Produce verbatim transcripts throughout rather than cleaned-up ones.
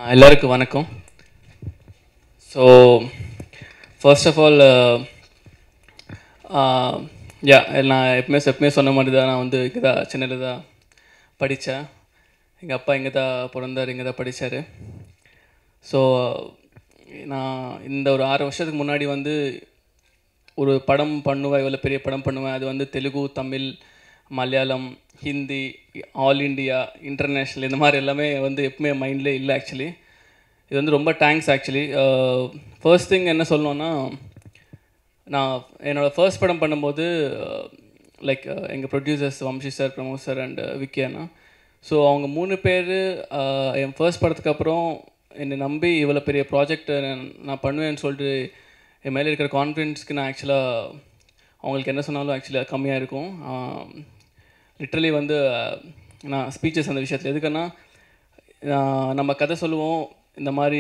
எல்லாருக்கும் வணக்கம். So first of all yeah நான் எப்பவுமே எப்பவுமே சொன்ன மாதிரி தான் நான் வந்து இங்கே தான் சென்னையில் தான் படித்தேன். எங்கள் அப்பா இங்கே தான் பிறந்தார், இங்கே தான் படித்தார். ஸோ நான் இந்த ஒரு ஆறு வருஷத்துக்கு முன்னாடி வந்து ஒரு படம் பண்ணுவேன், இவ்வளோ பெரிய படம் பண்ணுவேன். அது வந்து Telugu, Tamil, Malayalam, Hindi, all India, international, இந்த மாதிரி எல்லாமே வந்து எப்பவுமே மைண்ட்லேயே இல்லை. ஆக்சுவலி இது வந்து ரொம்ப தேங்க்ஸ். ஆக்சுவலி ஃபர்ஸ்ட் திங் என்ன சொல்லணுன்னா, நான் என்னோடய ஃபர்ஸ்ட் படம் பண்ணும்போது லைக் எங்கள் producers Vamsi sir, Pramod sir and Vicky அண்ணா, ஸோ அவங்க மூணு பேர் என் ஃபர்ஸ்ட் படத்துக்கு அப்புறம் என்னை நம்பி இவ்வளோ பெரிய ப்ராஜெக்ட் நான் பண்ணுவேன்னு சொல்லிட்டு என் மேலே இருக்கிற கான்ஃபிடென்ஸ்க்கு நான் ஆக்சுவலாக அவங்களுக்கு என்ன சொன்னாலும் ஆக்சுவலாக கம்மியாக இருக்கும். லிட்ரலி வந்து நான் ஸ்பீச்சஸ் அந்த விஷயத்தில் எதுக்குன்னா, நம்ம கதை சொல்லுவோம் இந்த மாதிரி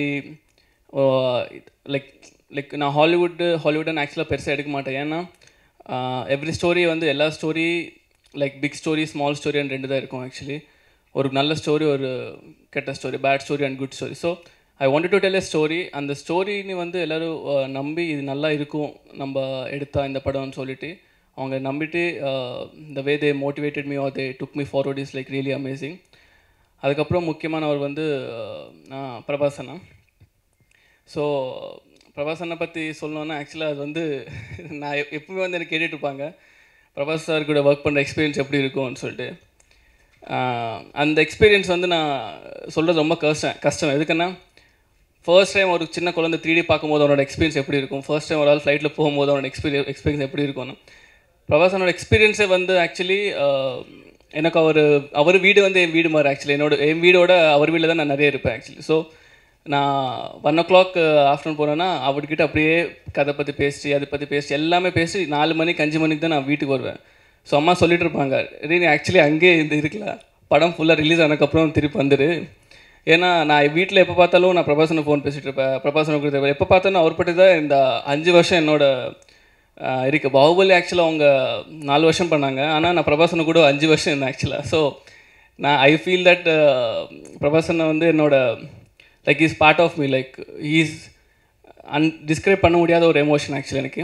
லைக் லைக் நான் ஹாலிவுட்டு ஹாலிவுட்னு ஆக்சுவலாக பெருசாக எடுக்க மாட்டேன். ஏன்னா எவ்ரி ஸ்டோரி வந்து எல்லா story like big story, small story and ரெண்டு தான் இருக்கும். ஆக்சுவலி ஒரு நல்ல ஸ்டோரி, ஒரு கெட்ட story, bad story and good story. So I wanted to tell a story. அந்த ஸ்டோரின்னு வந்து எல்லோரும் நம்பி இது நல்லா இருக்கும் நம்ம எடுத்தா இந்த படம்னு சொல்லிட்டு அவங்க நம்பிட்டு the way they motivated me or they took me forward is like really amazing. அதுக்கப்புறம் முக்கியமானவர் வந்து பிரபாஸ் அண்ணா. ஸோ பிரபாஸ் அண்ணா பற்றி சொல்லணுன்னா ஆக்சுவலாக அது வந்து நான் எப்பவுமே வந்து எனக்கு கேட்டுட்ருப்பாங்க, பிரபாஸ் சார் கூட ஒர்க் பண்ணுற எக்ஸ்பீரியன்ஸ் எப்படி இருக்கும்னு சொல்லிட்டு. அந்த எக்ஸ்பீரியன்ஸ் வந்து நான் சொல்கிறது ரொம்ப கஷ்டம் கஷ்டம் எதுக்குன்னா, ஃபர்ஸ்ட் டைம் ஒரு சின்ன குழந்தை த்ரீ டி பார்க்கும்போது அவனோட எக்ஸ்பீரியன்ஸ் எப்படி இருக்கும், ஃபர்ஸ்ட் டைம் ஒரு ஆள் ஃப்ளைட்டில் போகும்போது அவனோட எக்ஸ்பீரியன் எக்ஸ்பீரியன்ஸ் எப்படி இருக்கும்னு. பிரபாஸனோட எக்ஸ்பீரியன்ஸே வந்து ஆக்சுவலி எனக்கு அவர் அவர் வீடு வந்து என் வீடு மாதிரி. ஆக்சுவலி என்னோட என் வீடோட அவர் வீட்டில் தான் நான் நிறைய இருப்பேன். ஆக்சுவலி ஸோ நான் ஒன் ஓ கிளாக் ஆஃப்டர்நூன் போனேன்னா அவர்கிட்ட அப்படியே கதை பற்றி பேசி அதை பற்றி பேசி எல்லாமே பேசி நாலு மணிக்கு அஞ்சு மணிக்கு தான் நான் வீட்டுக்கு வருவேன். ஸோ அம்மா சொல்லிட்டு இருப்பாங்க, ரீ நீ ஆக்சுவலி அங்கேயே இது இருக்குல்ல, படம் ஃபுல்லாக ரிலீஸ் ஆனதுக்கப்புறம் திருப்பி வந்துடு. ஏன்னா நான் வீட்டில் எப்போ பார்த்தாலும் நான் பிரபாசனை ஃபோன் பேசிகிட்டு இருப்பேன், பிரபாசனை கொடுத்து எப்போ பார்த்தாலும் அவர் பற்றி தான் இந்த அஞ்சு வருஷம் என்னோட இருக்குது. பாகுபலி ஆக்சுவலாக அவங்க நாலு வருஷம் பண்ணாங்க, ஆனால் நான் பிரபாசனை கூட அஞ்சு வருஷம் இருந்தேன் ஆக்சுவலாக. ஸோ நான் ஐ ஃபீல் தட் பிரபாசனை வந்து என்னோட like is part of me, like is un describe பண்ண முடியாத ஒரு எமோஷன் ஆக்சுவலி எனக்கு.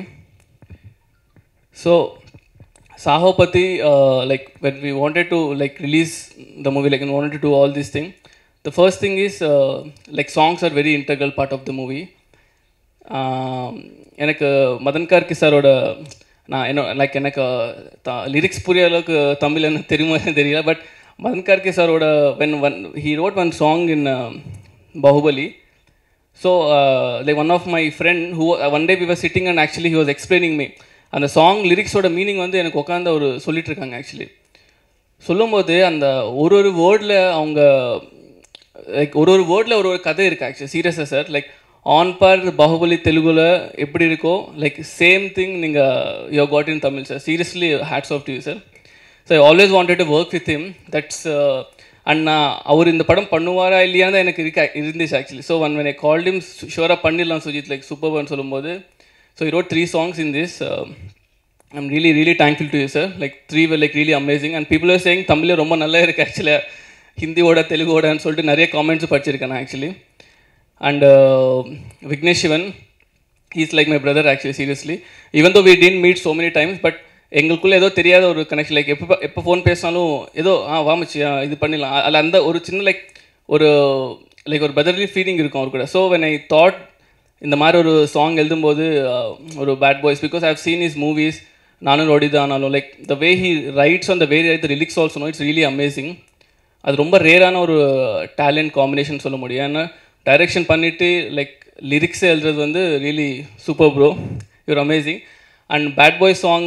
ஸோ சாஹோ பற்றி like when we wanted to like release the movie, like we wanted to do all this thing, the first thing is uh, like songs are very integral part of the movie. எனக்கு மதன் கார்கி சாரோட நான் என்ன like எனக்கு the lyrics புரிய அளவுக்கு தமிழ் என்ன தெரியுமா தெரியல, பட் மதன் கார்கி சாரோட when one he wrote one song in Baahubali. So like one of my friend who one day we were sitting and actually he was explaining me அந்த சாங் லிரிக்ஸோட மீனிங் வந்து எனக்கு உட்காந்து அவர் சொல்லிகிட்ருக்காங்க. ஆக்சுவலி சொல்லும்போது அந்த ஒரு ஒரு வேர்டில் அவங்க லைக் ஒரு ஒரு வேர்டில் ஒரு ஒரு கதை இருக்குது. ஆக்சுவலி சீரியஸாக sir, like on par Baahubali தெலுங்குல எப்படி இருக்கோ லைக் சேம் திங் நீங்கள் you got in Tamil sir. Seriously hats off to you sir. So I always wanted to work with him. That's and நான் அவர் இந்த படம் பண்ணுவாரா இல்லையான்னு தான் எனக்கு இருக்க இருந்துச்சு actually. So one when I called him, ஷுவராக பண்ணிடலாம் சுஜித், லைக் சூப்பர்னு சொல்லும்போது, so he wrote three songs in this. uh, I'm really really thankful to you sir. Like three were like really amazing and people are saying தமிழில் ரொம்ப நல்லா இருக்குது actually, ஹிந்தியோட தெலுங்கோடன்னு சொல்லிட்டு நிறைய காமெண்ட்ஸும் படிச்சிருக்கேன் நான் actually. And Vignesh Shivan, he is like my brother actually, seriously, even though we didn't meet so many times, but எங்களுக்குள்ளே ஏதோ தெரியாத ஒரு கனெக்ஷன். லைக் எப்போ எப்போ ஃபோன் பேசினாலும் ஏதோ ஆ வாமிச்சு இது பண்ணிடலாம், அதில் அந்த ஒரு சின்ன லைக் ஒரு லைக் ஒரு பிரதர்லி ஃபீலிங் இருக்கும் அவர் கூட. ஸோ வென் ஐ தாட் இந்த மாதிரி ஒரு சாங் எழுதும்போது ஒரு bad boys, because I have seen is movies, நானும் ரோடிதானாலும் like the way he writes on the way right the lyrics also no, it's really amazing. அது ரொம்ப ரேரான ஒரு டேலண்ட் காம்பினேஷன் சொல்ல முடியும். ஏன்னா டைரெக்ஷன் பண்ணிவிட்டு லைக் லிரிக்ஸே எழுதுறது வந்து really super bro, you're amazing. And bad boy song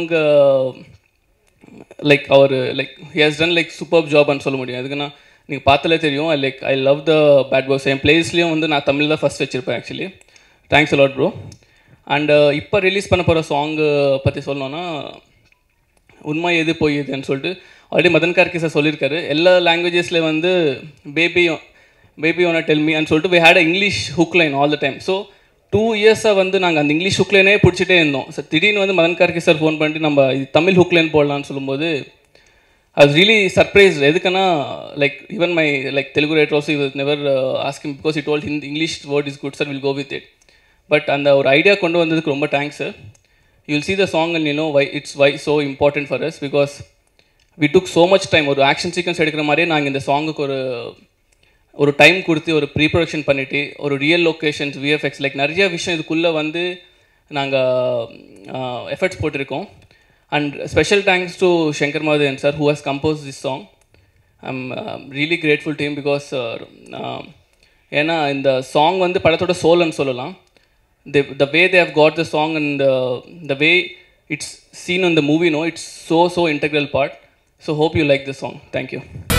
like அவர் like he has done like super ஜாப்னு சொல்ல முடியும். அதுக்குன்னா நீங்கள் பார்த்தாலே தெரியும். I like I love the bad boys. என் பிளேஸ்லேயும் வந்து நான் தமிழ் தான் ஃபஸ்ட் வச்சுருப்பேன் ஆக்சுவலி. Thanks a lot bro. அண்டு இப்போ ரிலீஸ் பண்ண போகிற சாங்கு பற்றி சொல்லணுன்னா, உண்மை எது போய் எதுன்னு சொல்லிட்டு ஆல்ரெடி மதன் கார்கி சார் சொல்லியிருக்காரு. எல்லா லாங்குவேஜஸில் வந்து baby baby one tell me and சொல்லிட்டு we had a English hook line all the time. So two இயர்ஸாக வந்து நாங்கள் அந்த இங்கிலீஷ் ஹுக் லைனே பிடிச்சிட்டே இருந்தோம். சார் திடீர்னு வந்து மதன் கார்கி சார் ஃபோன் பண்ணிட்டு நம்ம இது தமிழ் ஹுக் லைன் போடலான்னு சொல்லும்போது I was really surprised. எதுக்குன்னா like even my like Telugu writer also he was never uh, asking because he told him English word is good sir, we'll go with it. But அந்த ஒரு idea கொண்டு வந்ததுக்கு ரொம்ப thanks sir. You will see the song and you know why it's why so important for us because we took so much time. ஒரு action sequence எடுக்கிற மாதிரியே நாங்கள் இந்த சாங்குக்கு ஒரு ஒரு டைம் கொடுத்து ஒரு ப்ரீ ப்ரொடக்ஷன் பண்ணிவிட்டு ஒரு ரியல் லொக்கேஷன்ஸ் விஎஃப்எக்ஸ் லைக் நிறைய விஷயம் இதுக்குள்ளே வந்து நாங்கள் எஃபர்ட்ஸ் போட்டிருக்கோம். And special thanks to Shankar Mahadevan sir who has composed this song. I'm uh, really grateful to him because uh, ஏன்னா இந்த சாங் வந்து படத்தோட சோல்னு சொல்லலாம். The, the way they have got the song and uh, the way it's seen in the movie, no, it's so so integral part. So hope you like the song. Thank you.